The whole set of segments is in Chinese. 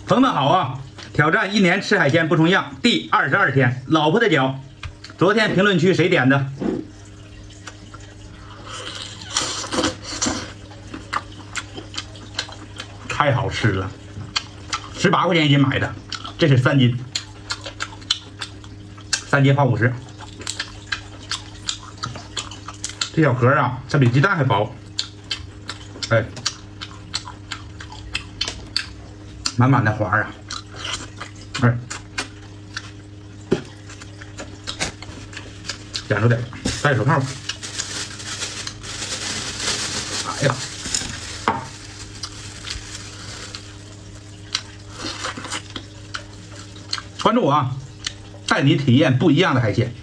朋友们好啊！挑战1年吃海鲜不重样第22天，老婆的脚。昨天评论区谁点的？太好吃了，18块钱一斤买的，这是3斤，3斤花50。这小壳啊，它比鸡蛋还薄，哎，满满的花啊，哎，捡着点，戴手套。哎呀！关注我啊，带你体验不一样的海鲜。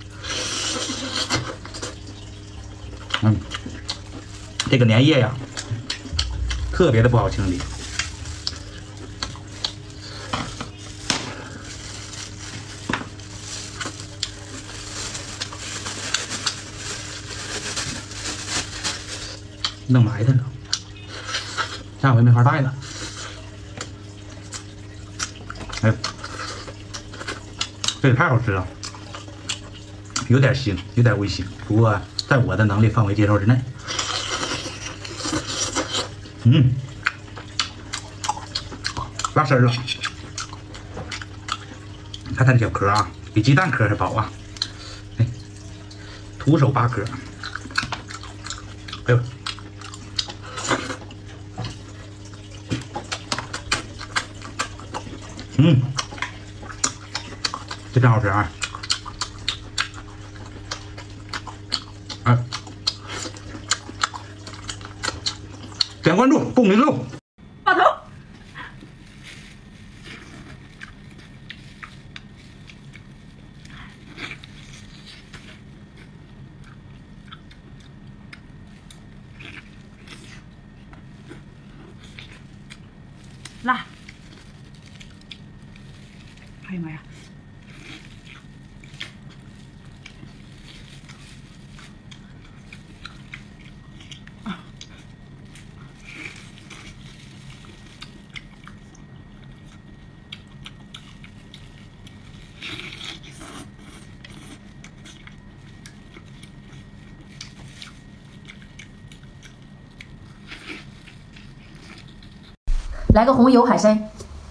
这个粘液呀，特别的不好清理。弄埋汰了，下回没法带了。哎，这也太好吃了，有点腥，有点微腥，不过在我的能力范围接受之内。拉丝了，看它的小壳啊，比鸡蛋壳还薄啊！哎，徒手扒壳，哎呦！这真好吃啊！哎，点关注，不迷路。 爆头。辣。哎呀妈呀！ 来个红油海参。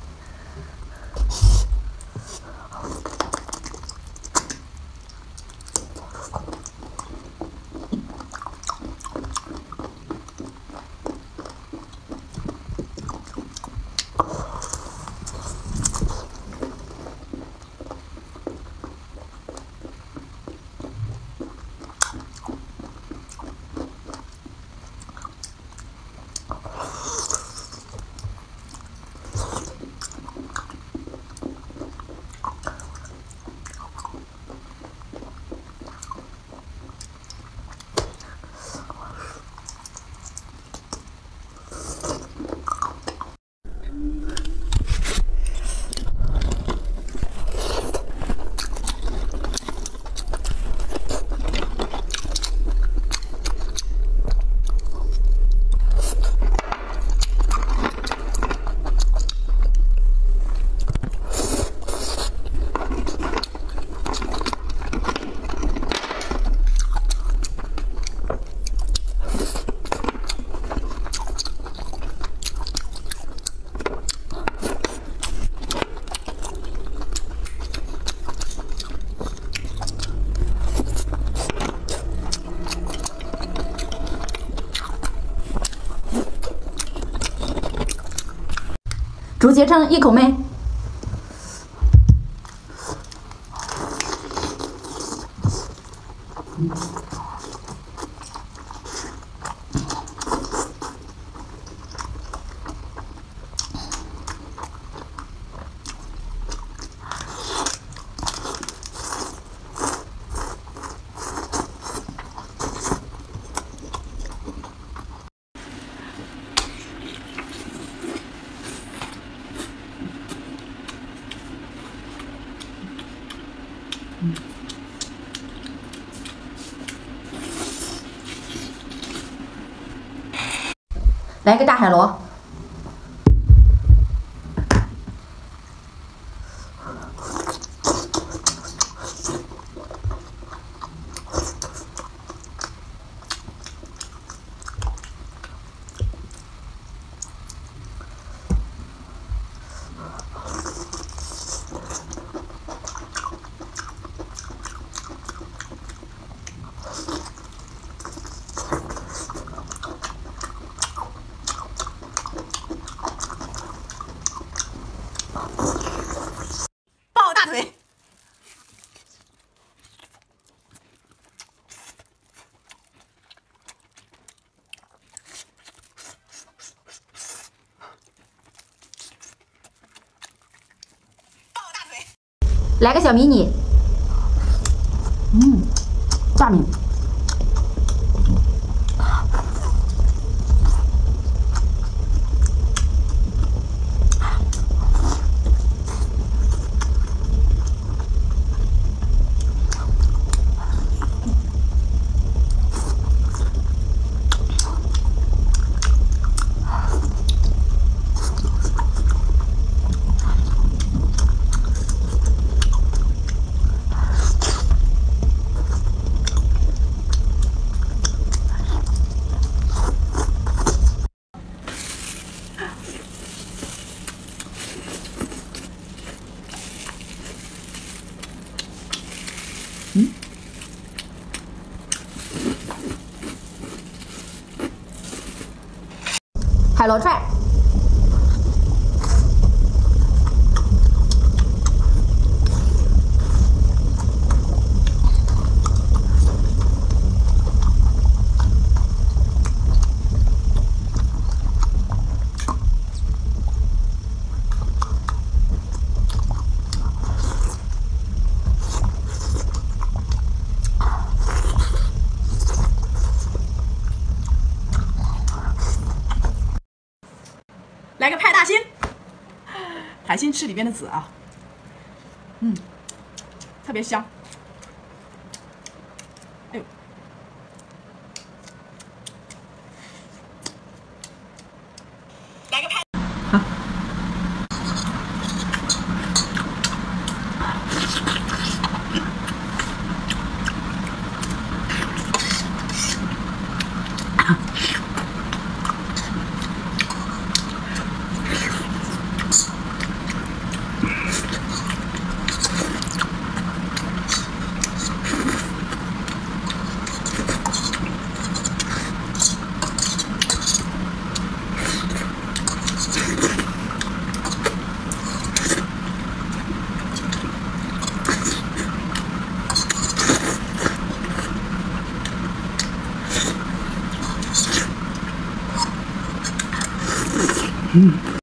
竹节称一口没？来个大海螺。 抱大腿。 来个小迷你，下面海螺串。 来个派大星，海星吃里边的籽啊，特别香。哎呦，来个派。 嗯。